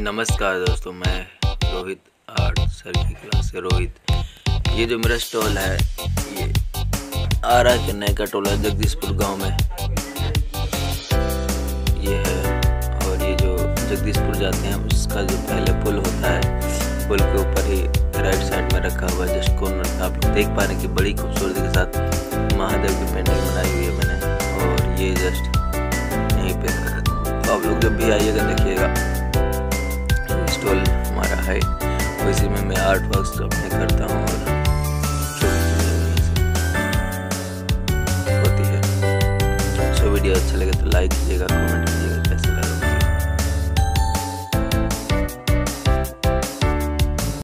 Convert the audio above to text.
नमस्कार दोस्तों, मैं रोहित आर्ट सर की क्लास से रोहित। ये जो मेरा स्टॉल है ये आरा के नए का टोला जगदीशपुर गांव में ये है। और ये जो जगदीशपुर जाते हैं उसका जो पहले पुल होता है, पुल के ऊपर ही राइट साइड में रखा हुआ जस्ट कॉर्नर पे आप लोग देख पा रहे हैं कि बड़ी खूबसूरती के साथ महादेव की पेंटिंग बनाई हुई है मैंने। और ये जस्ट यहीं पे तो आप लोग जब भी आइएगा देखिएगा, स्टॉल हमारा है, तो इसी में मैं आर्ट वर्क्स अपने करता हूँ और होती है। वीडियो अच्छा लगे तो लाइक कीजिएगा।